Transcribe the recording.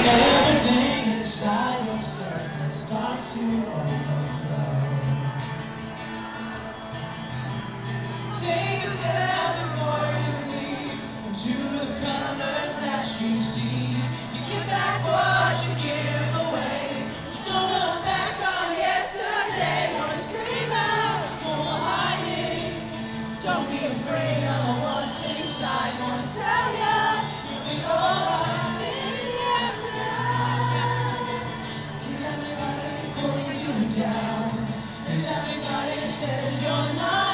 Everything inside your circle starts to overflow. Take a step before you leap into the colors that you see. You give back what you give away, so don't look back on yesterday. Wanna scream out, wanna hide it. Don't be afraid of what's inside. Wanna tell ya, you'll be alright. And everybody pulls you down, and everybody says you're not